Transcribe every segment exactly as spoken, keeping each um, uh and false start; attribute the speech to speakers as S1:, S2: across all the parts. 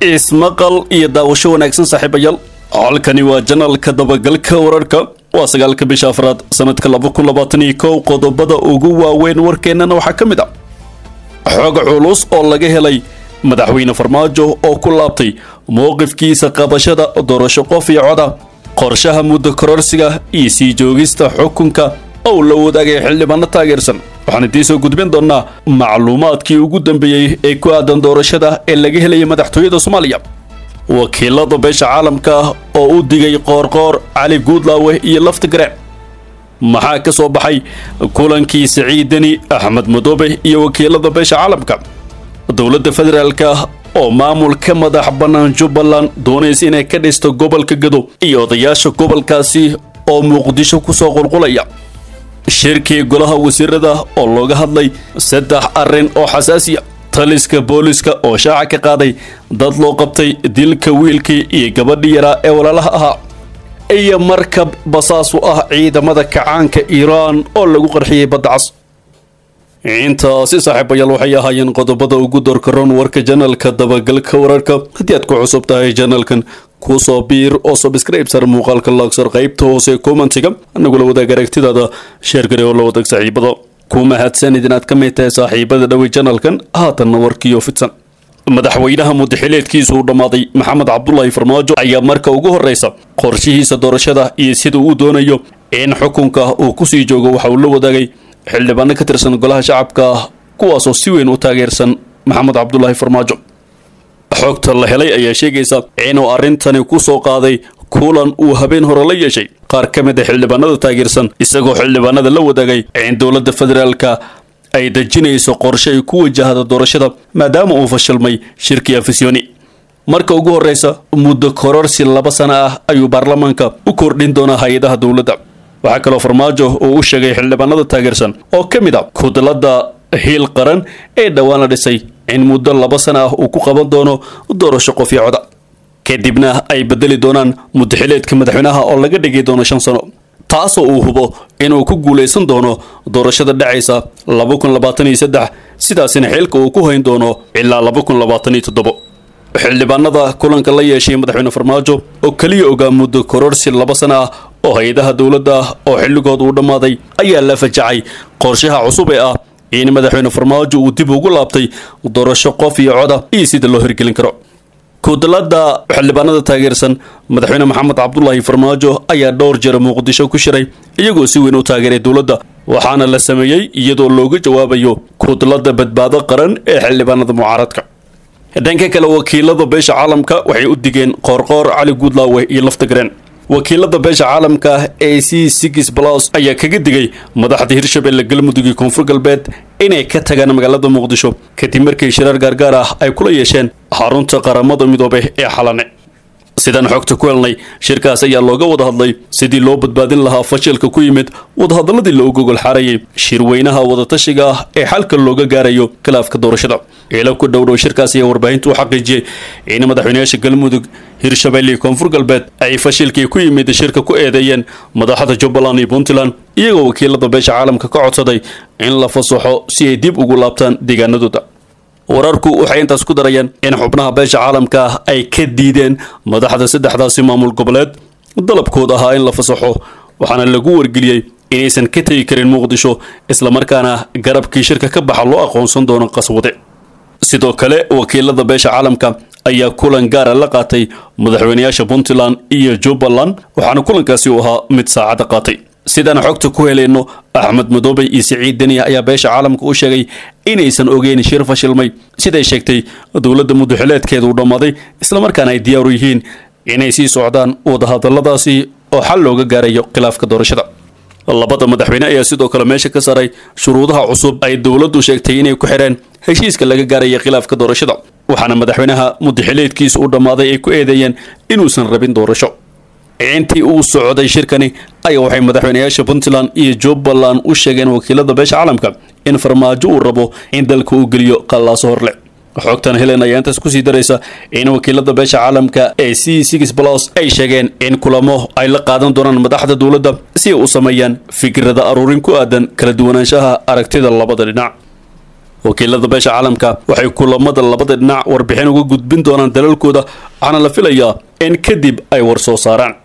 S1: ismaqal iyo daawasho wanaagsan saaxiibayaal halkani waa janalka dabagalka wararka waa sagaalka bisha afraad sanadka laba kun labaatan iyo kow qodobada ugu waaweyn warkeenana waxaa ka mid ah xog culus oo laga helay madaxweyne Farmaajo oo ku laabtay mowqifkiisa qabashada doorasho qof cod ah qorshaha Mudo Kororsiga iyo sii joogista xukunka oo la wadaagay xildhibaano taageersan waxaan idin soo gudbin doonaa macluumaadkii ugu dambeeyay ee ku aadan doorashada ee laga helay madaxtooyada Soomaaliya wakiilada beesha caalamka oo u digay qoorqoor cali guudlaawe iyo laftigree maxaa ka soo baxay kulankii Saciidani Axmed Madobe iyo wakiilada beesha caalamka dowladda federaalka oo maamulka madax banaan Jubbaland doonaysa inay ka dhisto gobolka Gado iyo odayaasha gobolkaasi oo Muqdisho ku soo qulqulaya shirkii golaha wasiirada oo looga hadlay saddex arrin oo xasaasiya taliska booliska oo shaaca ka qaaday dad loo qabtay dilka wiilkii iyo gabadhii yara ee walaalaha ahaa iyo markab basaas u ah ciidamada kacaanka Iiraan oo lagu qarxiyay badda cas intaasi saaxiibayaal waxay ahaayeen qodobada ugu doorkaroon warka janalka dabagalka wararka haddii aad ku cusub tahay janalkan ku soo biir oo subscribe sar muuqaalka laagsar qaybta hoose commentiga anagula wadaag aragtidaada share gareeyo la wadaag saaxiibada kuma hadsan idinaad ka mid tahay saaxiibada dhawi janalkan haatan warkiyo fidsan madaxweynaha mudaxileedkiisu u dhamaaday Maxamed Cabdullaahi Farmaajo ayaa marka ugu horeysa qorshihiisa doorashada iyo sida uu doonayo in xukunka uu ku sii joogo waxa uu la wadaagay xildhibaano ka tirsan golaha shacabka kuwaas oo si weyn u taageersan Maxamed Cabdullaahi Farmaajo xogta la helay ayaa sheegaysa inuu arintani ku soo qaaday kulan uu habeen hore la yeeshay qaar ka mid ah xildhibaanada taageersan isagoo xildhibaanada la wadaagay in dowladda federaalka ay dajinayso qorshe ay ku wajahdo doorashada maadaama uu fashilmay shirkii afisyooni marka ugu horeysa Mudo Kororsi laba sano ah ayuu baarlamaanka u kordhin doonaa hay'adaha dowladda waxa kale oo Farmaajo uu u sheegay xildhibaanada taageersan oo ka mid ah kudlada hiil qaran ee dhawaan la dhisay in muddo laba sano ah uu ku qaban doono doorasho qof cod kadibna ay bedeli doonaan mudaxileedka madaxweynaha oo laga dhigay doono shan sano taasoo uu hubo inuu ku guuleysan doono doorashada dhacaysa laba kun labaatan iyo saddex sidaasina xilka uu ku hayn doono ilaa laba kun labaatan iyo toddoba xildhibaanada kulanka la yeeshay madaxweyne Farmaajo oo kaliya ogaa Mudo Kororsi laba sano ah oo hay'adaha dowladda oo xilligood uu dhamaaday ayaa la fajacay qorshaha cusub ee ah in madaxweyne Farmaajo uu dib ugu laabtay doorasho qof cod ah iyo sida loo hirgelin karo kudlada xildhibaanada taageersan madaxweyne Maxamed Cabdullaahi Farmaajo ayaa dhowr jeer Muqdisho ku shiray iyagoo si weyn u taageeray dowladda waxaana la sameeyay iyadoo looga jawaabayo kudlada badbaado qaran ee xildhibaanada mucaaradka dhanka kale wakiilada beesha caalamka waxay u digeen qoorqoor cali guudlaawe iyo laftigreen wakiilada beesha caalamka ee C six plus ayaa kaga digay madaxda Hirshabelle galmudug iyo koonfur galbeed inay ka tagaan magaalada Muqdisho kadib markii shirar gaargaar ah ay kula yeesheen xarunta qaramada midoobay ee xalane sidan xogta ku helnay shirkaas ayaa looga wada hadlay sidii loo badbaadin lahaa fashilka ku yimid wadahadaladii loo gogol xarayay shirweynaha wadatashiga ah ee xalka looga gaarayo khilaafka doorashada ila ku dhowdhow shirkaas ayaa warbaahintu u xaqiijiyay in madaxweynayaasha galmudug Hirshabelle iyo koonfur galbeed ay fashilkii ku yimid shirka ku eedeeyeen madaxda Jubbaland iyo Puntland iyagoo wakiilada beesha caalamka ka codsaday in la fasaxo si ay dib ugu laabtaan deegaanadooda wararku waxay intaas ku darayeen in xubnaha beesha caalamka ay ka diideen madaxda saddexdaasi maamul goboleed dalabkooda ahaa in la fasaxo waxaana lagu wargeliyay inaysan ka tagi karin Muqdisho isla markaana garabkii shirka ka baxa loo aqoonsan doono qaswade sidoo kale wakiilada beesha caalamka ayaa kulan gaar ah la qaatay madaxweynayaasha Puntland iyo Jubbaland waxaana kulankaasi u ahaa mid saacad qaatay sidaan xogta ku helayno Axmed Madobe iyo Saciidani ayaa beesha caalamka u sheegay inaysan ogeyn shir fashilmay siday sheegtay dowladda mudaxileedkeedu u dhamaaday isla markaana ay diyaar u yihiin inay sii socdaan wadahadaladaasi oo xal looga gaarayo khilaafka doorashada labada madaxweyne ayaa sidoo kale meesha ka saaray shuruudaha cusub ay dowladdu sheegtay inay ku xireen heshiiska laga gaarayo khilaafka doorashada waxaana madaxweynaha mudaxileedkiisu u dhamaaday ay ku eedeeyeen inuusan rabin doorasho intii uu socday shirkani ayaa waxay madaxweynayaasha Puntland iyo Jubbaland u sheegeen wakiilada beesha caalamka in Farmaajo uu rabo in dalka uu geliyo qallaaso horle xogtan Helena ayaa intaas ku sii daraysa in wakiilada beesha caalamka ee C six plus ay sheegeen in kulamo ay la qaadan doonaan madaxda dowladda si ay u sameeyaan fikrada aruurin ku aadan kala duwanaanshaha aragtida labada dhinac wakiilada beesha caalamka waxay kulamada labada dhinac warbixin uga gudbin doonaan dalalkooda waxaana la filayaa in kadib ay war soo saaraan.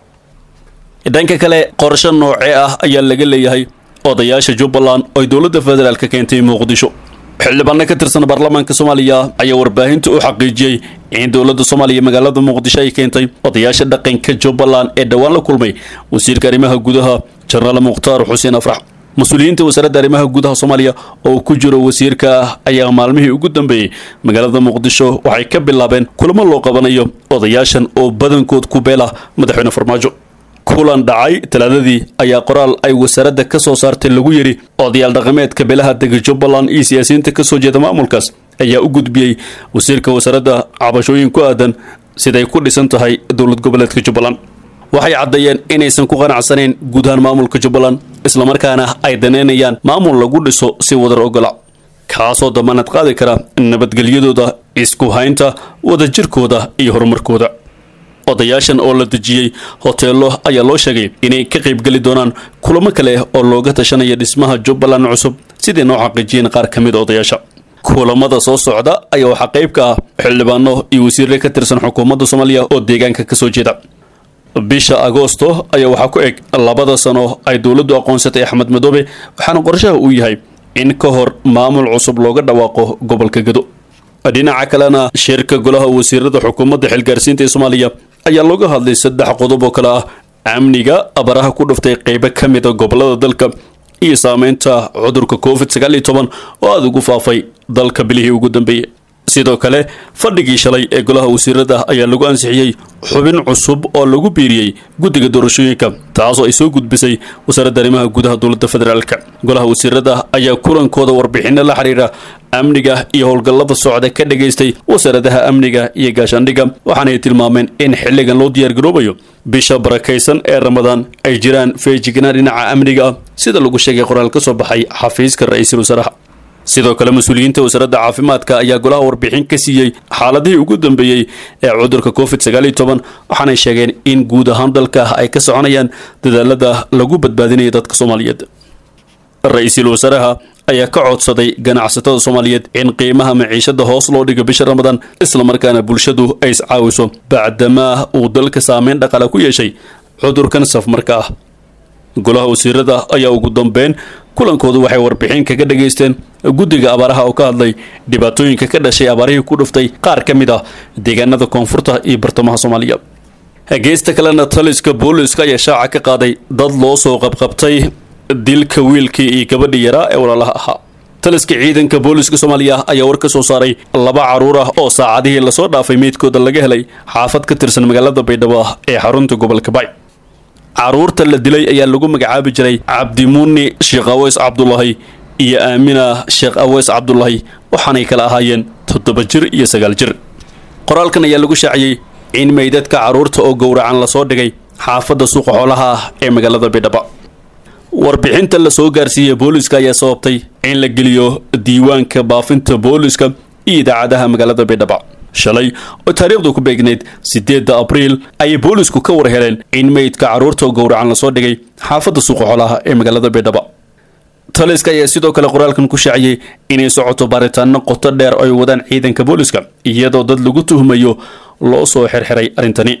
S1: dhanka kale qorshe noocee ah ayaa laga leeyahay odayaasha Jubbaland oo dowladda federaalka keentay Muqdisho. xildhibaano ka tirsan baarlamaanka Soomaaliya ayaa warbaahinta u xaqiijiyay in dowladda Soomaaliya magaalada Muqdisho ay keentay odayaasha dhaqanka Jubbaland ee dhawaan la kulmay wasiirka arrimaha gudaha General Mukhtaar Xuseen Afrax. mas-uuliyiinta wasaaradda arrimaha gudaha Soomaaliya oo ku jiro wasiirka ayaa maalmihii ugu dambeeyay magaalada Muqdisho waxay ka bilaabeen kulamo loo qabanayo odayaashan oo badankood ku beela madaxweyne Farmaajo. kulan dhacay talaadadii ayaa qoraal ay wasaaradda ka soo saartay lagu yiri odayaal dhaqameedka beelaha dega Jubbaland iyo siyaasiyiinta ka soo jeeda maamulkaas ayaa u gudbiyay wasiirka wasaaradda cabashooyin ku aadan siday ku dhisan tahay dowlad goboleedka Jubbaland. waxay cadeeyeen inaysan ku qanacsaneyn guud ahaan maamulka Jubbaland isla markaana ay daneynayaan maamul lagu dhiso si wadar ogola kaasoo damaanad qaadi kara nabadgelyadooda, isku haynta wadajirkooda iyo horumarkooda. odayaashan oo la dejiyay hoteelo ayaa loo sheegay inay ka qayb gali doonaan kulamo kale oo looga tashanaya dhismaha Jubbaland cusub sidii noo xaqiijiyeen qaar ka mid odayaasha. kulamada soo socda ayaa waxa qayb ka ah xildhibaano iyo wasiirre ka tirsan xukuumadda Soomaaliya oo deegaanka ka soo jeeda. bisha Agoosto ayaa waxa ku eg labada sano ay dowladdu aqoonsatay Axmed Madoobe waxaana qorshaha uu yahay in ka hor maamul cusub looga dhawaaqo gobolka Gedo. dhinaca kalena shirka golaha wasiirada xukuumadda xilgaarsiinta ee Soomaaliya ayaa looga hadlay saddex qodob oo kala ah amniga, abaraha ku dhuftay qaybo ka mid ah gobolada dalka iyo saameynta cudurka covid sagaal iyo toban oo aad ugu faafay dalka bilihii ugu dambeeyay. sidoo kale fadhigii shalay ee golaha wasiirada ayaa lagu ansixiyay xubin cusub oo lagu biiriyay guddiga doorashooyinka taasoo ay soo gudbisay wasaaradda arrimaha gudaha dowladda federaalka. golaha wasiirada ayaa kulankooda warbixino la xiriira amniga iyo howlgallada socda ka dhageystay wasaaradaha amniga iyo gaashaandhigga waxaana ay tilmaameen in xilligan loo diyaar garoobayo bisha barakaysan ee Ramadaan ay jiraan feejignaan dhinaca amniga ah sida lagu sheegay qoraal ka soo baxay xafiiska ra'iisul wasaaraha. sidoo kale mas-uuliyiinta wasaaradda caafimaadka ayaa golaha warbixin ka siiyay xaaladihii ugu dambeeyay ee cudurka covid sagaal iyo toban waxaana ay sheegeen in guud ahaan dalka ay ka soconayaan dadaalada lagu badbaadinayo dadka Soomaaliyeed. ra'iisul wasaaraha ayaa ka codsaday ganacsatada Soomaaliyeed in qiimaha maciishada hoos loo dhigo bisha Ramadaan isla markaana bulshadu ay iscaawiso bacdama uu dalka saameyn dhaqaale ku yeeshay cudurkan safmarka ah. golaha wasiirada ayaa ugu dambeyn kulankoodu waxay warbixin kaga dhageysteen guddiga abaaraha oo ka hadlay dhibaatooyinka ka dhashay abaarihii ku dhuftay qaar ka mid ah deegaanada koonfurta iyo bartamaha Soomaaliya. geesta kalena taliska booliska ayaa shaaca ka qaaday dad loo soo qabqabtay dilka wiilkii iyo gabadhii yaraa ee walaalaha ahaa. taliska ciidanka booliska Soomaaliya ayaa war ka soo saaray laba caruur ah oo saacadihii la soo dhaafay meedkooda laga helay xaafad ka tirsan magaalada Baydhabo ee xarunta gobolka Bay. caruurta la dilay ayaa lagu magacaabi jiray Cabdimuuni Sheekh Aweys Cabdullaahi iyo Aamina Sheekh Aweys Cabdullaahi waxaanay kala ahaayeen toddoba jir iyo sagaal jir. qoraalkan ayaa lagu shaaciyay in meydadka caruurta oo gowracan la soo dhigay xaafadda suuqa xoolaha ee magaalada Baydhabo. warbixinta la soo gaarsiiyay booliska ayaa sababtay in la geliyo diiwaanka baafinta booliska iyo idaacadaha magaalada Baydhabo. shalay oo taariikhdu ku beegneyd sideedda Abriil ay boolisku ka war heleen in meydka caruurta oo gowracan la soo dhigay xaafadda suuqa xoolaha ee magaalada Baydhabo. taliska ayaa sidoo kale qoraalkan ku shaaciyay inay socoto baaritaano qoto dheer oo ay wadaan ciidanka booliska iyadoo dad lagu tuhmayo loo soo xirxiray arintani.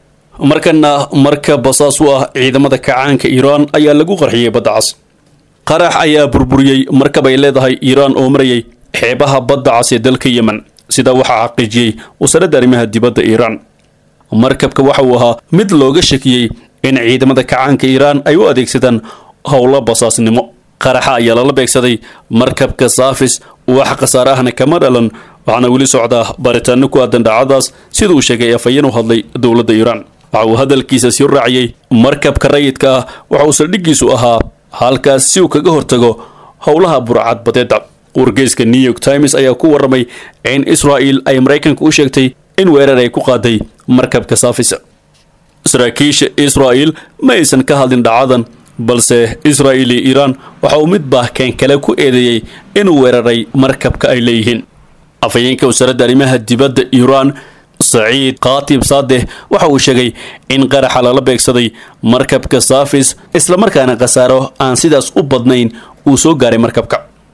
S1: markana marka basaas u ah ciidamada kacaanka Iiraan ayaa lagu qarxiyay badda cas. qarax ayaa burburiyay markab ay leedahay Iiraan oo marayay xeebaha badda cas ee dalka Yemen sida waxa xaqiijiyay wasaaradda arrimaha dibadda Iiraan. markabka waxa uu ahaa mid looga shakiyay in ciidamada kacaanka Iiraan ay u adeegsadaan howlo basaasnimo. qaraxa ayaa lala beegsaday markabka Saafis wax khasaare ahna kama dhalan waxaana weli socda baaritaano ku aadan dhacdaas sida uu sheegay afayeen u hadlay dowladda Iiraan. waxa uu hadalkiisa sii raaciyay markabka rayidka ah waxa uu saldhigiisu ahaa halkaas si uu kaga hortago howlaha burcad badeeda. wargeyska New York Times ayaa ku waramay in Israel ay Mareykanka u sheegtay in weerar ay ku qaaday markabka Saafis. saraakiisha Israel ma aysan ka hadlin dhacdadan balse Israel iyo Iiraan waxa uu mid baa kan kale ku eedeeyay inuu weeraray markabka ay leeyihiin. afayeenka wasaaradda arrimaha dibadda Iiraan Saciid Qaatib Saadeh waxa uu sheegay in qaraxa lala beegsaday markabka Saafis isla markaana khasaaro aan sidaas u badnayn uu soo gaaray markabka.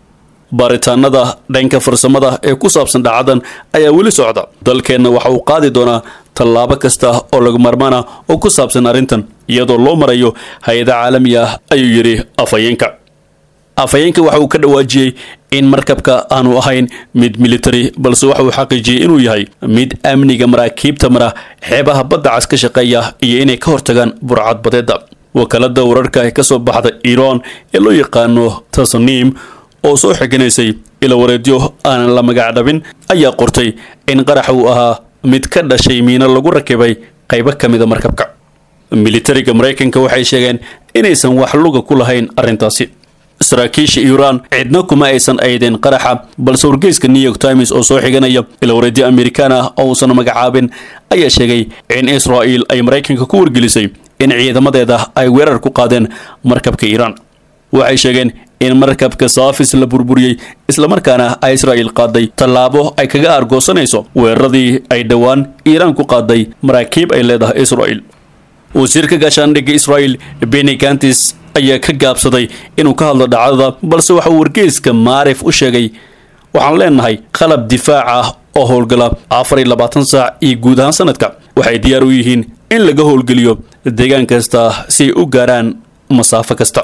S1: baaritaanada dhanka farsamada ee ku saabsan dhacdadan ayaa weli socda. dalkeenna waxa uu qaadi doonaa tallaabo kasta oo lagu marmaana oo ku saabsan arrintan iyadoo loo marayo hay-ada caalami ah ayuu yidhi afhayeenka. afhayeenka waxa uu ka dhawaajiyey in markabka aanu ahayn mid military balse waxa uu xaqiijiyey inuu yahay mid amniga maraakiibta mara xeebaha badda cas ka shaqeeya iyo inay ka hortagaan burcad badeeda. wakaalada wararka ee kasoo baxda Iran ee loo yaqaano Tasnim oo soo xiganaysay ila wareedyo aan la magac dhabin ayaa qortay in qarax uu ahaa mid ka dhashay miino lagu rakibay qaybo kamid ah markabka. militariga Mareykanka waxay sheegeen inaysan wax luga ku lahayn arrintaasi. saraakiisha Iran cidna kuma aysan aydeen qaraxa balse wargeyska New York Times oo soo xiganaya ila wareedyo Amerikaan ah oo uusan magacaabin ayaa sheegay in Israel ay Mareykanka ku wargelisay in ciidamadeeda ay weerar ku qaadeen markabka Iran. waxay sheegeen in markabka Safis la burburiyay isla markaana ay Israel qaaday tallaabo ay kaga argoosanayso weeraradii ay dhawaan Iran ku qaaday maraakiib ay leedahay Israel. wasiirka gaashaandhigga Israel Benny Gantz ayaa ka gaabsaday inuu ka hadlo dhacdada balse waxa uu wargeyska Maarif u sheegay waxaan leenahay qalab difaac ah oo howlgala afar iyo labaatan saac iyo guud ahaan sanadka waxay diyaar u yihiin in laga howlgeliyo deegaan kasta si u gaaraan masaafo kasta.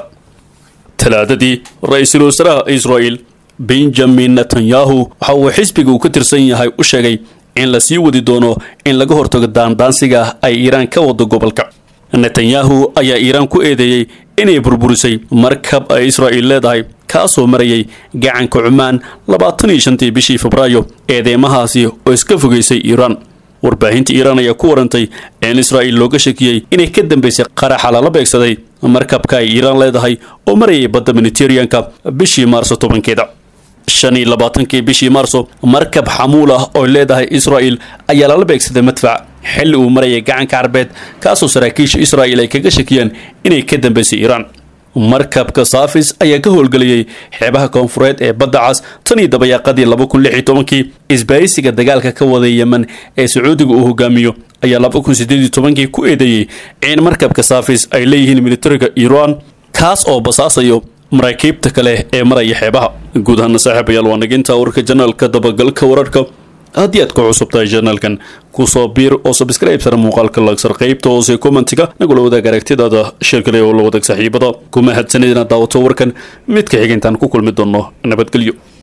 S1: talaadadii ra'iisul wasaaraha Israel Benjamin Netanyahu waxa uu xisbiga uu ka tirsan yahay u sheegay in la sii wadi doono in laga hortago daandaansiga ay Iran ka wado gobolka. Netanyahu ayaa Iran ku eedeeyay inay burburisay markab ay Israel leedahay kaasoo marayay gacanka Cumaan labaatan iyo shantii bishii Febraayo eedeymahaasi oo iska fogeysay Iran. warbaahinta Iran ayaa ku warantay in Israel looga shakiyay inay ka dambeysay qarax la beegsaday markabka ay Iran leedahay oo marayay badda Mediterranean-ka bishii Maarso tobankeeda. shan iyo labaatankii bishii Maarso markab xamuul ah oo leedahay Israel ayaa la beegsaday madfac xilli uu marayay gacanka Carbeed kaasoo saraakiisha Israel ay kaga shakiyeen inay ka dambeysay Iran. markabka Safis ayaa ka howlgalayay xeebaha koonfureed ee badda cas tan iyo dabayaaqadii laba kun lix iyo tobankii. isbaaysiga dagaalka ka waday Yemen ee Sacuudiga uu hogaamiyo ayaa laba kun siddeed iyo tobankii ku eedeeyay in markabka Safis ay leeyihiin militariga Iran kaas oo basaasayo maraakiibta kale ee maraya xeebaha. guud ahaan saaxiibayaal waa naginta warka janaalka dabagalka wararka. haddii aad ku cusub tahay janaalkan ku soo biir oo subscribe sar muuqaalka lagsar qaybta hoose commentiga nagula wadaag aragtidaada sheekale oo la wadaag saaxiibada kuma hadsanid inaad daawato warkan mid ka xiga intaan ku kulmi doono nabadgelyo.